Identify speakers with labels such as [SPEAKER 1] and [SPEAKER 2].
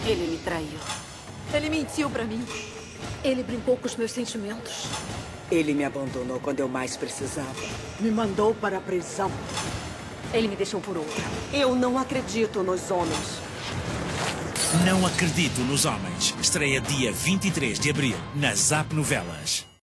[SPEAKER 1] Ele me traiu.
[SPEAKER 2] Ele mentiu pra mim.
[SPEAKER 3] Ele brincou com os meus sentimentos.
[SPEAKER 4] Ele me abandonou quando eu mais precisava.
[SPEAKER 2] Me mandou para a prisão.
[SPEAKER 3] Ele me deixou por outra.
[SPEAKER 2] Eu não acredito nos homens.
[SPEAKER 5] Não Acredito nos Homens. Estreia dia 23 de abril, na Zap Novelas.